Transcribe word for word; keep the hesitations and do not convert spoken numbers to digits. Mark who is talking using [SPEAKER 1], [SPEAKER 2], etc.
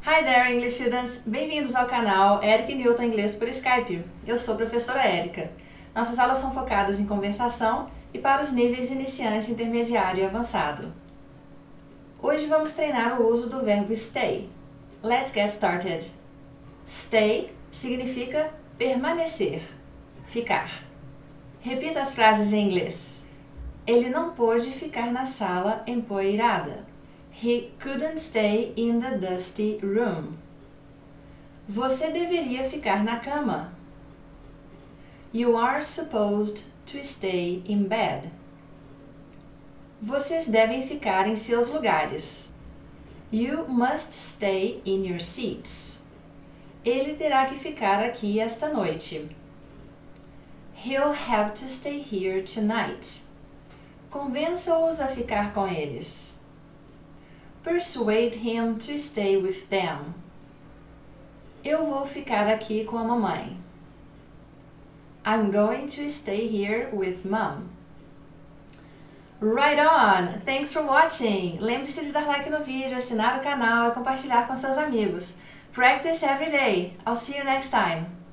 [SPEAKER 1] Hi there, English students! Bem-vindos ao canal Erica Newton Inglês por Skype. Eu sou a professora Erica. Nossas aulas são focadas em conversação e para os níveis iniciante, intermediário e avançado. Hoje vamos treinar o uso do verbo stay. Let's get started. Stay significa permanecer, ficar. Repita as frases em inglês. Ele não pôde ficar na sala empoeirada. He couldn't stay in the dusty room. Você deveria ficar na cama. You are supposed to stay in bed. Vocês devem ficar em seus lugares. You must stay in your seats. Ele terá que ficar aqui esta noite. He'll have to stay here tonight. Convença-os a ficar com eles. Persuade him to stay with them. Eu vou ficar aqui com a mamãe. I'm going to stay here with mom. Right on! Thanks for watching! Lembre-se de dar like no vídeo, assinar o canal e compartilhar com seus amigos. Practice every day. I'll see you next time.